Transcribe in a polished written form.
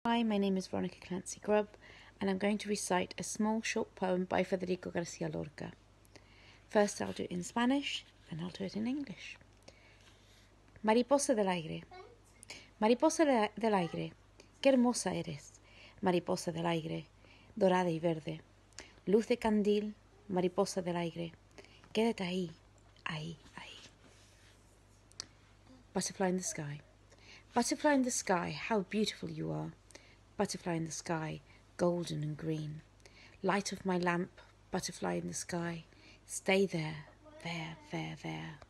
Hi, my name is Veronica Clancy Grubb, and I'm going to recite a small short poem by Federico García Lorca. First I'll do it in Spanish, and I'll do it in English. Mariposa del aire. Mariposa del aire, qué hermosa eres, mariposa del aire, dorada y verde. Luz de candil, mariposa del aire, quédate ahí, ahí, ahí. Butterfly in the sky. Butterfly in the sky, how beautiful you are. Butterfly in the sky, golden and green. Light of my lamp, butterfly in the sky, stay there, there, there, there.